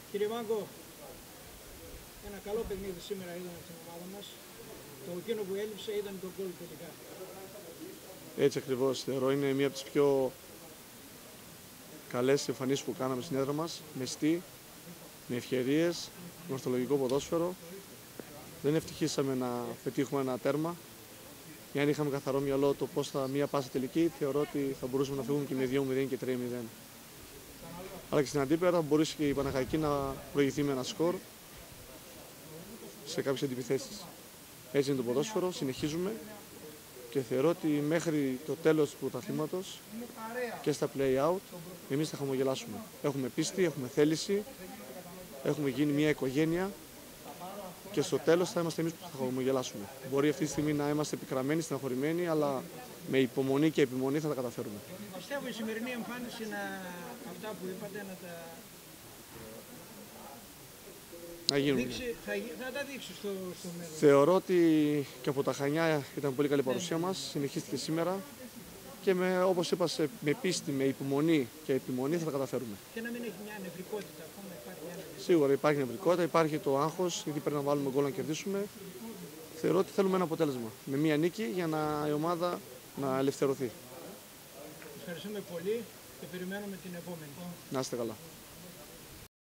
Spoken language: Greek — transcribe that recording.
Κύριε Μάγκο, ένα καλό παιχνίδι σήμερα είδαμε στην ομάδα μας. Το εκείνο που έλειψε ήταν το γκολ τελικά. Έτσι ακριβώς θεωρώ. Είναι μία από τις πιο καλές εμφανίσεις που κάναμε στην έδρα μας. Μεστή, με ευκαιρίες, με ορθολογικό ποδόσφαιρο. Δεν ευτυχήσαμε να πετύχουμε ένα τέρμα. Εάν είχαμε καθαρό μυαλό το πώς θα μία πάσα τελική, θεωρώ ότι θα μπορούσαμε να φύγουμε και με 2-0 και 3-0. Αλλά και στην αντίπερα μπορούσε και η Παναχαϊκή να προηγηθεί με ένα σκορ σε κάποιες αντιπιθέσεις. Έτσι είναι το ποδόσφαιρο, συνεχίζουμε και θεωρώ ότι μέχρι το τέλος του πρωταθλήματος και στα play-out εμείς θα χαμογελάσουμε. Έχουμε πίστη, έχουμε θέληση, έχουμε γίνει μια οικογένεια και στο τέλος θα είμαστε εμείς που θα χαμογελάσουμε. Μπορεί αυτή τη στιγμή να είμαστε επικραμμένοι, στεναχωρημένοι, αλλά με υπομονή και επιμονή θα τα καταφέρουμε. Πιστεύω η σημερινή εμφάνιση αυτά που είπατε να γίνουν. Θα τα δείξει στο μέλλον. Θεωρώ ότι και από τα Χανιά ήταν πολύ καλή παρουσία μας, συνεχίστηκε σήμερα και όπως είπα, με πίστη, με υπομονή και επιμονή θα τα καταφέρουμε. Και να μην έχει μια νευρικότητα ακόμα, Σίγουρα υπάρχει νευρικότητα, υπάρχει το άγχος, γιατί πρέπει να βάλουμε γκολ να κερδίσουμε. Θεωρώ ότι θέλουμε ένα αποτέλεσμα, με μια νίκη για η ομάδα να ελευθερωθεί. Ευχαριστούμε πολύ και περιμένουμε την επόμενη. Να είστε καλά.